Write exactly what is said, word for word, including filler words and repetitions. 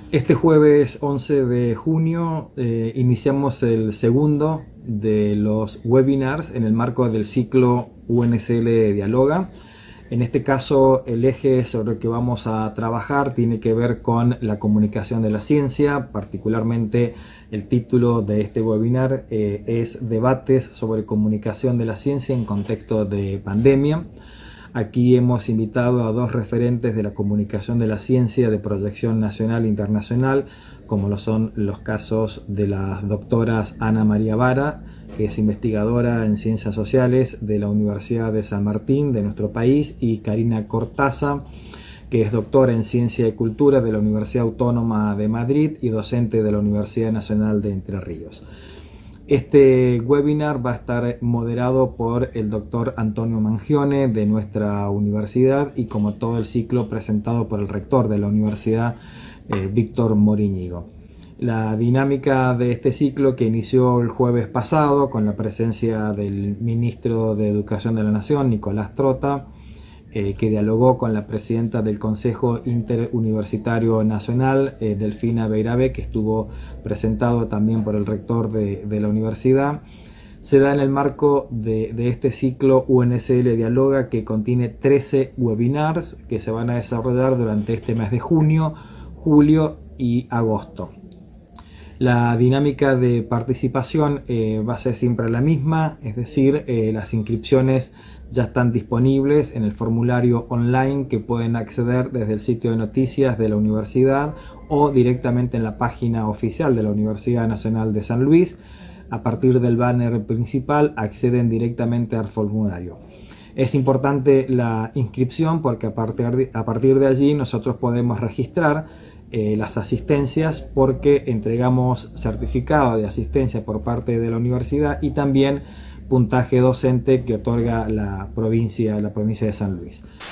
Este jueves once de junio eh, iniciamos el segundo de los webinars en el marco del ciclo U N S L Dialoga. En este caso, el eje sobre el que vamos a trabajar tiene que ver con la comunicación de la ciencia. Particularmente, el título de este webinar eh, es Debates sobre comunicación de la ciencia en contexto de pandemia. Aquí hemos invitado a dos referentes de la comunicación de la ciencia de proyección nacional e internacional, como lo son los casos de las doctoras Ana María Vara, que es investigadora en ciencias sociales de la Universidad de San Martín de nuestro país, y Karina Cortázar, que es doctora en Ciencia y Cultura de la Universidad Autónoma de Madrid y docente de la Universidad Nacional de Entre Ríos. Este webinar va a estar moderado por el doctor Antonio Mangione de nuestra universidad y, como todo el ciclo, presentado por el rector de la universidad, eh, Víctor Moríñigo. La dinámica de este ciclo, que inició el jueves pasado con la presencia del ministro de Educación de la Nación, Nicolás Trota, Eh, que dialogó con la presidenta del Consejo Interuniversitario Nacional, eh, Delfina Beirabe, que estuvo presentado también por el rector de, de la universidad, se da en el marco de, de este ciclo U N S L Dialoga, que contiene trece webinars que se van a desarrollar durante este mes de junio, julio y agosto. La dinámica de participación eh, va a ser siempre la misma, es decir, eh, las inscripciones ya están disponibles en el formulario online que pueden acceder desde el sitio de noticias de la universidad o directamente en la página oficial de la Universidad Nacional de San Luis. A partir del banner principal acceden directamente al formulario. Es importante la inscripción porque a partir de, a partir de allí nosotros podemos registrar eh, las asistencias, porque entregamos certificado de asistencia por parte de la universidad y también puntaje docente que otorga la provincia, la provincia de San Luis.